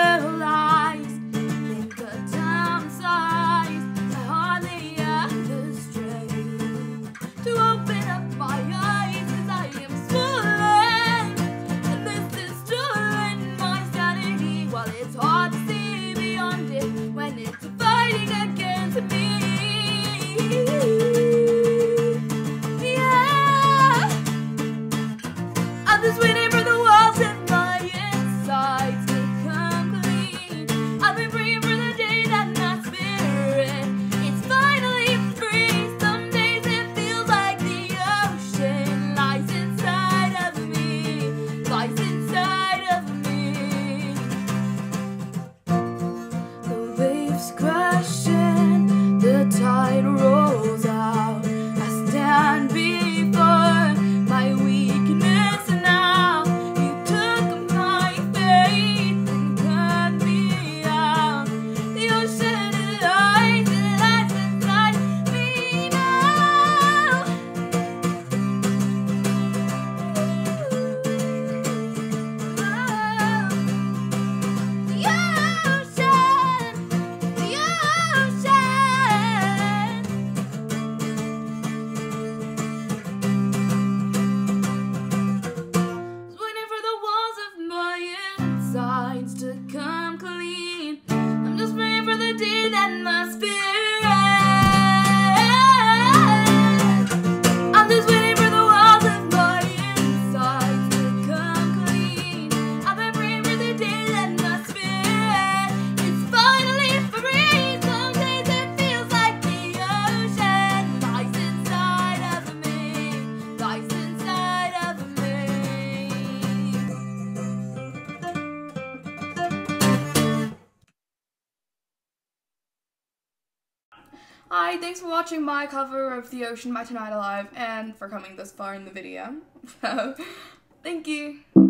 realized, think the downsides I hardly ever stray to open up my eyes, 'cause I am swollen, and this is stolen my sanity, while it's hard to see beyond it when it's fighting against me. Yeah, I'm just waiting for the walls in my insides to come clean. I've been praying for the day that my spirit is finally free. Some days it feels like the ocean lies inside of me, lies inside of me. The waves crashing, the tide rolls out. I stand before my weakness now. You took my faith and cut me out. The ocean lies inside me now. The ocean, the ocean. Waiting for the walls of my insides to come clean. I'm just praying for the day that my spirit. I'm just waiting for the walls of my insides to come clean. I've been praying for the day that my spirit is finally free. Some days it feels like the ocean lies inside of me, lies inside of me. Hi, thanks for watching my cover of The Ocean by Tonight Alive and for coming this far in the video. So, thank you.